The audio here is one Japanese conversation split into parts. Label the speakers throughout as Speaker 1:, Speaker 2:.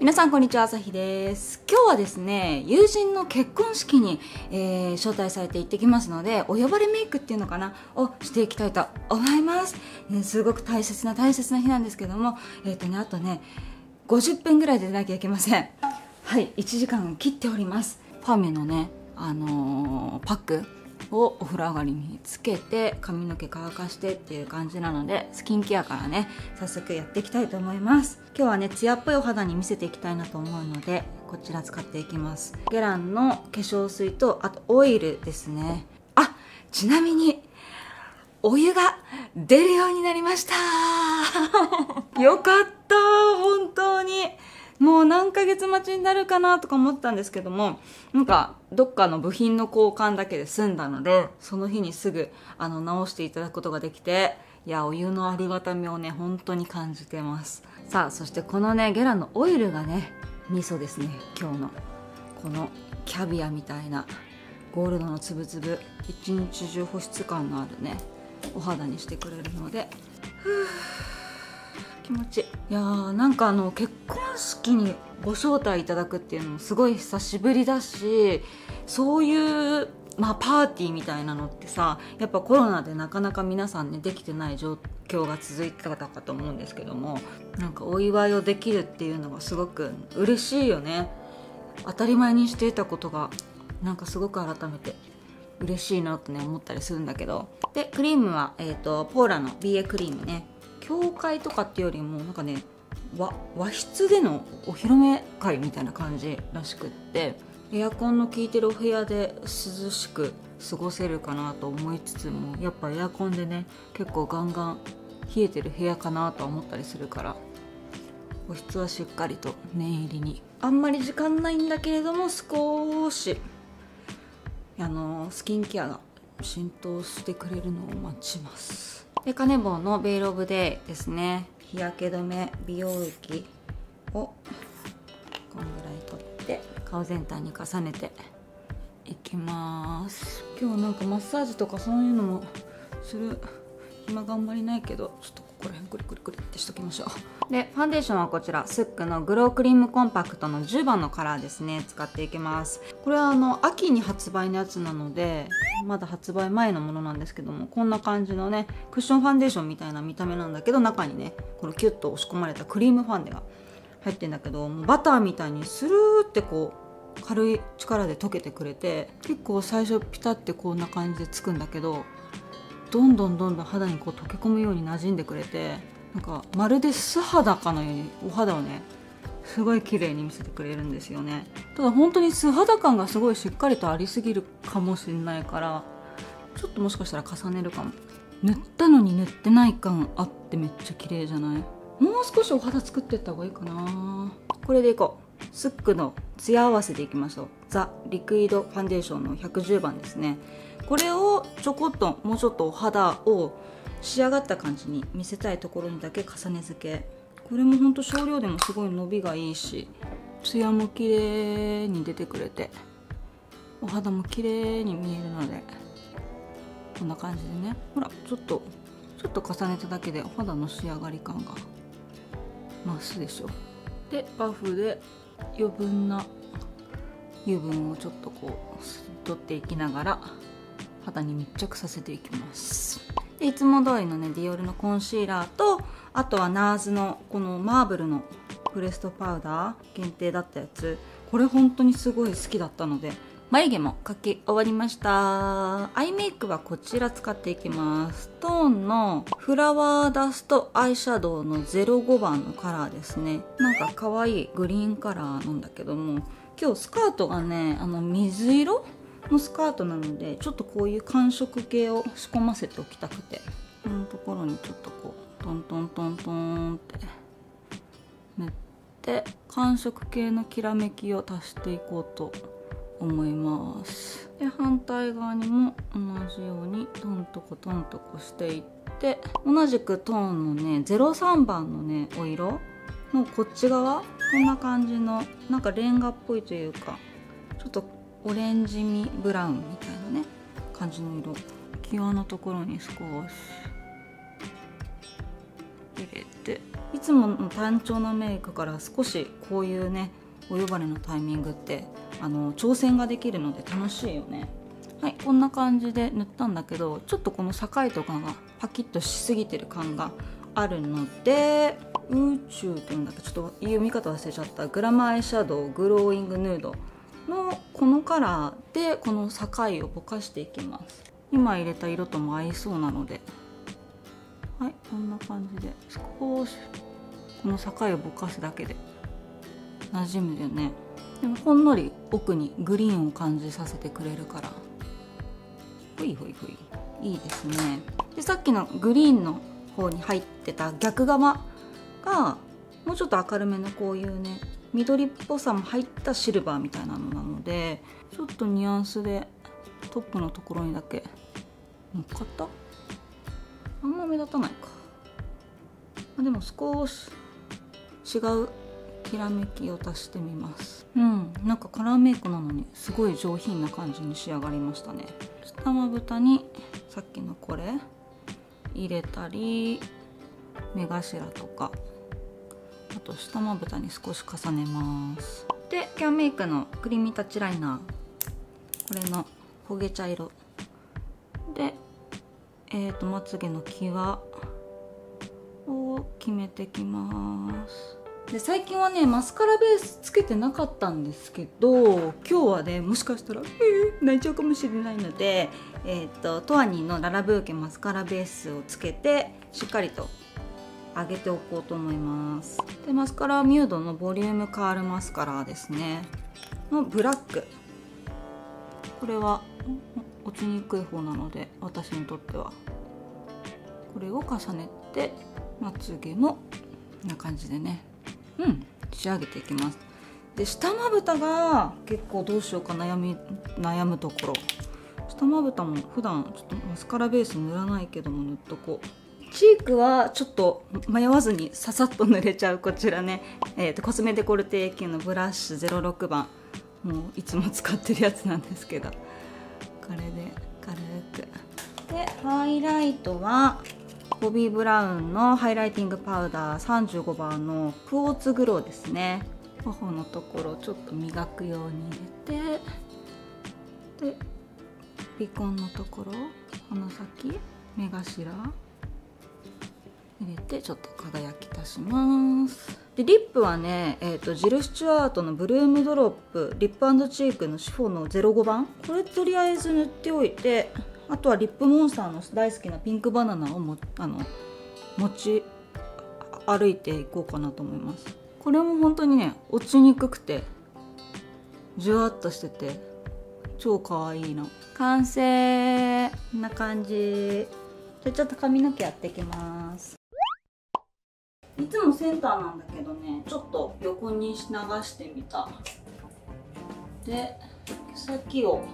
Speaker 1: 皆さんこんにちは、あさひです。今日はですね、友人の結婚式に、招待されて行ってきますので、お呼ばれメイクっていうのかなをしていきたいと思います。すごく大切な日なんですけども、あとね50分ぐらいで出なきゃいけません。はい、1時間切っております。ファメのね、パックをお風呂上がりにつけて髪の毛乾かしてっていう感じなので、スキンケアからね早速やっていきたいと思います。今日はねツヤっぽいお肌に見せていきたいなと思うので、こちら使っていきます。ゲランの化粧水と、あとオイルですね。あ、ちなみにお湯が出るようになりましたよかった、本当に。もう何ヶ月待ちになるかなとか思ってたんですけども、なんかどっかの部品の交換だけで済んだので、その日にすぐ直していただくことができて、いや、お湯のありがたみをね本当に感じてます。さあ、そしてこのねゲランのオイルがね味噌ですね。今日のこのキャビアみたいなゴールドのつぶつぶ、一日中保湿感のあるねお肌にしてくれるので、気持ちいい。いやー、なんか結婚式にご招待いただくっていうのもすごい久しぶりだし、そういうパーティーみたいなのってさ、やっぱコロナでなかなか皆さんねできてない状況が続いてたかと思うんですけども、なんかお祝いをできるっていうのがすごく嬉しいよね。当たり前にしていたことがなんかすごく改めて嬉しいなとね思ったりするんだけど。でクリームは、ポーラの BA クリームね。教会とかっていうよりもなんかね和室でのお披露目会みたいな感じらしくって、エアコンの効いてるお部屋で涼しく過ごせるかなと思いつつも、やっぱエアコンでね結構ガンガン冷えてる部屋かなと思ったりするから、保湿はしっかりと念入りに。あんまり時間ないんだけれども、少しスキンケアが浸透してくれるのを待ちます。でカネボウのベイルオブデイですね。日焼け止め美容液をこんぐらい取って顔全体に重ねていきます。今日なんかマッサージとかそういうのもする暇があんまりないけど、ちょっとここら辺クリクリクリってしときましょう。でファンデーションはこちらスックのグロークリームコンパクトの10番のカラーですね。使っていきます。これは秋に発売のやつなのでまだ発売前のものなんですけども、こんな感じのねクッションファンデーションみたいな見た目なんだけど、中にねこのキュッと押し込まれたクリームファンデが入ってんだけど、バターみたいにスルーってこう軽い力で溶けてくれて、結構最初ピタってこんな感じでつくんだけど、どんどん肌にこう溶け込むように馴染んでくれて、なんかまるで素肌かのようにお肌をねすごい綺麗に見せてくれるんですよね。ただ本当に素肌感がすごいしっかりとありすぎるかもしれないから、ちょっともしかしたら重ねるかも。塗ったのに塗ってない感あってめっちゃ綺麗じゃない？もう少しお肌作っていった方がいいかな。これでいこう。スックのツヤ合わせでいきましょう。ザ・リクイドファンデーションの110番ですね。これをちょこっともうちょっとお肌を仕上がった感じに見せたいところにだけ重ね付け。これもほんと少量でもすごい伸びがいいし、ツヤも綺麗に出てくれてお肌も綺麗に見えるので、こんな感じでね、ほらちょっと重ねただけでお肌の仕上がり感が増すでしょ。でパフで余分な油分をちょっとこう取っていきながら肌に密着させていきます。でいつも通りのねディオールのコンシーラーと、あとはナーズのこのマーブルのプレストパウダー限定だったやつ、これ本当にすごい好きだったので、眉毛も描き終わりました。アイメイクはこちら使っていきます。トーンのフラワーダストアイシャドウの05番のカラーですね。なんか可愛いグリーンカラーなんだけども、今日スカートがね水色のスカートなので、ちょっとこういう寒色系を仕込ませておきたくて、このところにちょっとこうトントントントンって塗って寒色系のきらめきを足していこうと思います。で反対側にも同じようにトントコしていって、同じくトーンのね03番のねお色のこっち側、こんな感じのなんかレンガっぽいというか、ちょっとオレンジ味ブラウンみたいなね感じの色、際のところに少し入れていつもの単調なメイクから少しこういうねお呼ばれのタイミングって挑戦ができるので楽しいよね。はい、こんな感じで塗ったんだけど、ちょっとこの境とかがパキッとしすぎてる感があるので、宇宙っていうんだっけ、ちょっと読み方忘れちゃった、グラマーアイシャドウグローイングヌードのこのカラーでこの境をぼかしていきます。今入れた色とも合いそうなので、はい、こんな感じで少しこの境をぼかすだけで馴染むよね。でもほんのり奥にグリーンを感じさせてくれるから、ほいほいほい、いいですね。でさっきのグリーンの方に入ってた逆側がもうちょっと明るめのこういうね緑っぽさも入ったシルバーみたいなのなので、ちょっとニュアンスでトップのところにだけ乗っかった。あんま目立たないか。でも少し違うきらめきを足してみます。なんかカラーメイクなのにすごい上品な感じに仕上がりましたね。下まぶたにさっきのこれ入れたり、目頭とか、あと下まぶたに少し重ねます。でキャンメイクのクリーミータッチライナー、これの焦げ茶色で、まつげの際を決めてきます。で最近はねマスカラベースつけてなかったんですけど、今日はねもしかしたら泣いちゃうかもしれないので、トアニーのララブーケマスカラベースをつけてしっかりと上げておこうと思います。でマスカラはミュードのボリュームカールマスカラですねのブラック。これは落ちにくい方なので私にとってはこれを重ねて、まつげもこんな感じでね仕上げていきます。で下まぶたが結構どうしようか悩むところ。下まぶたも普段ちょっとマスカラベース塗らないけども塗っとこう。チークはちょっと迷わずにささっと塗れちゃうこちらね、コスメデコルテ AQ のブラッシュ06番、もういつも使ってるやつなんですけど、これで軽く。でハイライトはボビー・ブラウンのハイライティングパウダー35番のクォーツグローですね。頬のところをちょっと磨くように入れて、で鼻根のところ、鼻先、目頭入れてちょっと輝き足します。でリップはね、ジル・スチュワートのブルームドロップリップ&チークのシフォンの05番、これとりあえず塗っておいて、あとはリップモンスターの大好きなピンクバナナを持ち歩いていこうかなと思います。これも本当にね落ちにくくてじゅわっとしてて超かわいいの。完成。こんな感じ。じゃあちょっと髪の毛やっていきます。いつもセンターなんだけどね、ちょっと横に流してみた。で毛先を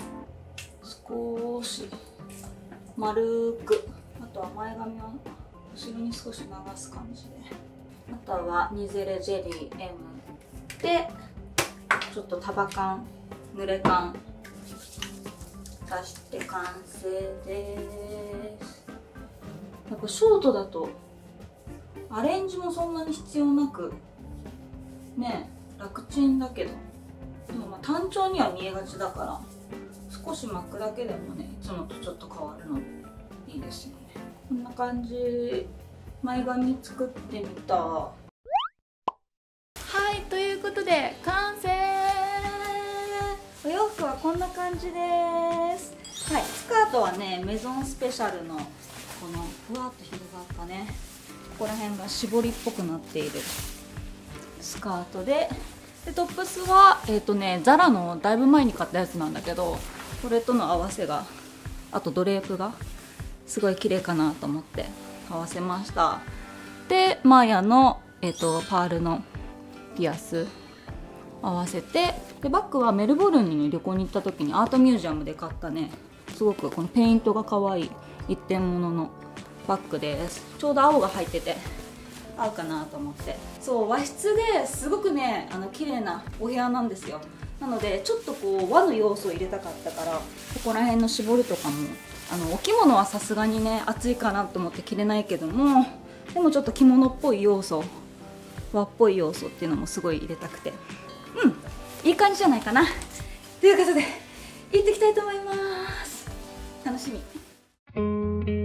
Speaker 1: 少し丸く、あとは前髪を後ろに少し流す感じで、あとはニゼレジェリー M でちょっと束感濡れ感出して完成です。やっぱショートだとアレンジもそんなに必要なくね、楽ちんだけど、でも単調には見えがちだから少し巻くだけでもね、いつもとちょっと変わるのいいですよね。こんな感じ。前髪作ってみた。はい、ということで完成。お洋服はこんな感じです。はい、スカートはねメゾンスペシャルのこのふわっと広がったね、ここら辺が絞りっぽくなっているスカートで、トップスはザラのだいぶ前に買ったやつなんだけど、これとの合わせが、あとドレープがすごい綺麗かなと思って合わせました。でマーヤの、パールのピアス合わせて、でバッグはメルボルンに、ね、旅行に行った時にアートミュージアムで買ったね、すごくこのペイントが可愛い一点物のバッグです。ちょうど青が入ってて合うかなと思って。そう、和室ですごくね綺麗なお部屋なんですよ。なのでちょっとこう和の要素を入れたかったから、ここら辺の絞りとかもお着物はさすがにね暑いかなと思って着れないけども、 でもちょっと着物っぽい要素、和っぽい要素っていうのもすごい入れたくて、いい感じじゃないかな。ということで行ってきたいと思います。楽しみ。